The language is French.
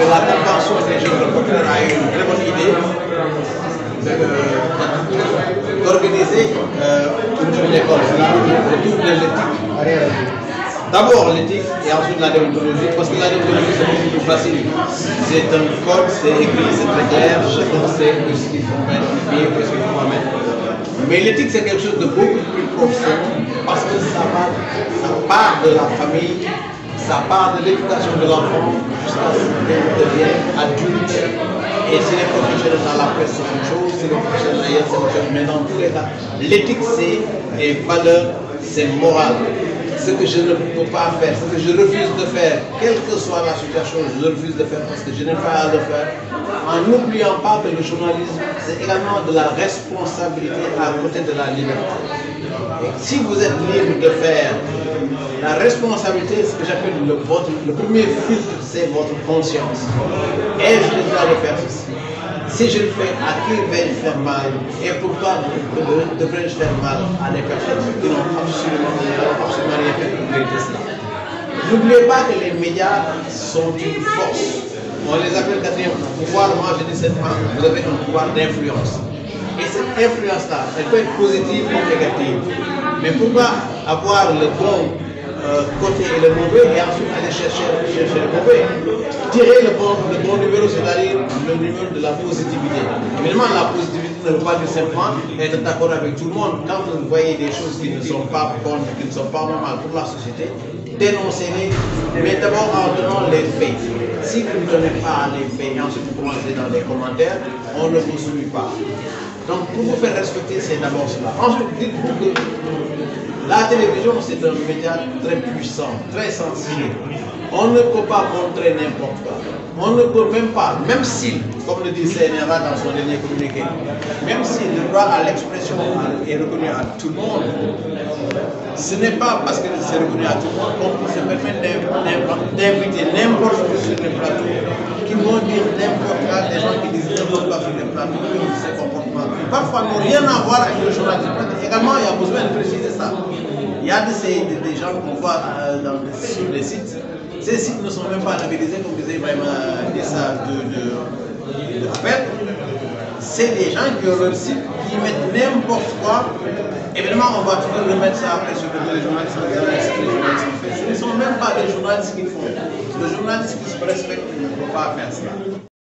que la convention des jeunes reporters a eu une très bonne idée d'organiser une journée comme cela autour de l'éthique. D'abord l'éthique et ensuite la déontologie, parce que la déontologie c'est beaucoup plus facile. C'est un code, c'est écrit, c'est très clair, chacun sait ce qu'il faut mettre, ce qu'il faut mettre. Mais l'éthique c'est quelque chose de beaucoup plus profond parce que ça part de la famille, ça part de l'éducation de l'enfant jusqu'à ce qu'il devienne adulte. Et si les professionnels dans la presse c'est une chose, si les professionnels ailleurs c'est une chose, mais dans tous les cas, l'éthique c'est des valeurs, c'est moral. Ce que je ne peux pas faire, ce que je refuse de faire, quelle que soit la situation, je refuse de faire parce que je n'ai pas à le faire. En n'oubliant pas que le journalisme, c'est également de la responsabilité à côté de la liberté. Et si vous êtes libre de faire, la responsabilité, ce que j'appelle le premier filtre, c'est votre conscience. Ai-je le droit de faire ceci? Si je le fais, à qui vais-je faire mal? Et pourquoi devrais-je faire mal à des personnes qui n'ont absolument rien fait pour mériter cela? N'oubliez pas que les médias sont une force. On les appelle quatrième pouvoir. Moi, je dis simplement, vous avez un pouvoir d'influence. Et cette influence-là, elle peut être positive ou négative. Mais pourquoi avoir le bon côté et le mauvais et ensuite aller chercher le mauvais? Tirer le bon numéro, c'est-à-dire le numéro de la positivité. Évidemment, la positivité ne veut pas dire simplement être d'accord avec tout le monde. Quand vous voyez des choses qui ne sont pas bonnes, qui ne sont pas normales pour la société, dénoncez-les, mais d'abord en donnant les faits. Si vous ne donnez pas les faits et ensuite vous commencez dans les commentaires, on ne vous suit pas. Donc pour vous faire respecter, c'est d'abord cela. Ensuite, dites-vous que la télévision, c'est un média très puissant, très sensible. On ne peut pas montrer n'importe quoi. On ne peut même pas, même si, comme le dit CNRA dans son dernier communiqué, même si le droit à l'expression est reconnu à tout le monde, ce n'est pas parce que c'est reconnu à tout le monde qu'on peut se permettre d'inviter n'importe qui sur les plateaux, qui vont dire n'importe quoi, des gens qui disent n'importe quoi sur les plateaux, qui ont ces comportements qui parfois n'ont rien à voir avec le journalisme. Également, il y a besoin de préciser ça. Il y a des gens qu'on voit sur les sites. Ces sites ne sont même pas labellisés, comme disait Ibrahim Issa de rappel. C'est des gens qui ont leur site, qui mettent n'importe quoi. Évidemment, on va toujours remettre ça après sur les journalistes en disant ce que les journalistes ont fait. Ce ne sont même pas des journalistes qui font. Le journaliste qui se respecte ne peut pas faire cela.